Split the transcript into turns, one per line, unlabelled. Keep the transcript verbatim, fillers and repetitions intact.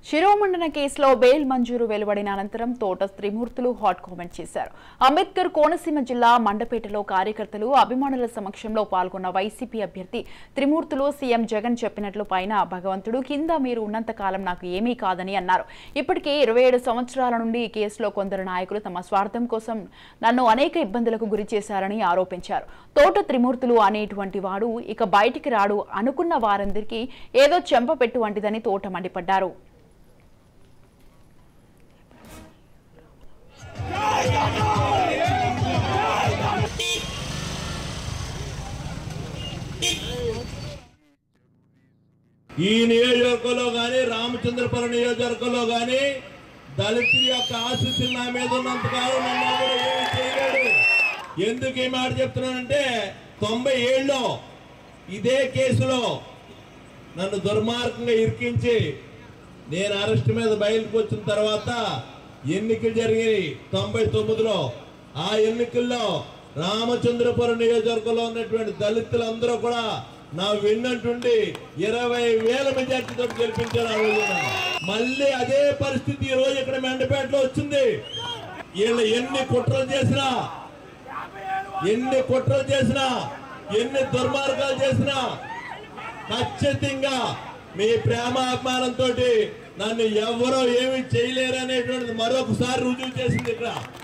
శిరోమండన కేసులో బెయిల్ మంజూరు వెలువడిన అనంతరం తోట త్రిమూర్తులు హాట్ కామెంట్ చేశారు. అంబేద్కర్ కోనసీమ జిల్లా మండపేటలో కార్యకర్తలు అభిమానుల సమక్షంలో పాల్గొన్న వైసీపీ అభ్యర్థి త్రిమూర్తులు సీఎం జగన్ చెప్పినట్లు పైన భగవంతుడు కింద మీరు ఉన్నంత కాలం నాకు ఏమీ కాదని అన్నారు. ఇప్పటికే ఇరవై ఏడు సంవత్సరాల నుండి ఈ కేసులో కొందరు నాయకులు తమ స్వార్థం కోసం నన్ను అనేక ఇబ్బందులకు గురి చేశారని ఆరోపించారు. తోట త్రిమూర్తులు అనేటువంటి వాడు ఇక బయటికి రాడు అనుకున్న వారందరికీ ఏదో చెంపపెట్టు వంటిదని తోట మండిపడ్డారు.
ఈ నియోజకవర్గంలో గానీ రామచంద్రపురం నియోజకవర్గంలో గానీ దళితుల యొక్క ఆశీస్సులు నా మీద ఉన్నంతకాలం నన్ను ఎవరు ఏమీ చేయలేడు. ఎందుకు ఈ మాట చెప్తున్నానంటే తొంభై ఏళ్ళలో ఇదే కేసులో నన్ను దుర్మార్గంగా ఇరికించి నేను అరెస్ట్ మీద బయలుకి వచ్చిన తర్వాత ఎన్నికలు జరిగాయి తొంభై తొమ్మిదిలో. ఆ ఎన్నికల్లో రామచంద్రపురం నియోజకవర్గంలో ఉన్నటువంటి దళితులందరూ కూడా నా విన్నట్టుండి ఇరవై వేల మెజార్టీతో గెలిపించారు. ఆ రోజు మళ్ళీ అదే పరిస్థితి ఈ రోజు ఇక్కడ మెండపేటలో వచ్చింది. వీళ్ళు ఎన్ని కుట్రలు చేసినా ఎన్ని కుట్రలు చేసినా ఎన్ని దుర్మార్గాలు చేసినా ఖచ్చితంగా మీ ప్రేమ అభిమానంతో నన్ను ఎవరో ఏమి చేయలేరు అనేటువంటిది మరొకసారి రుజువు చేసింది ఇక్కడ.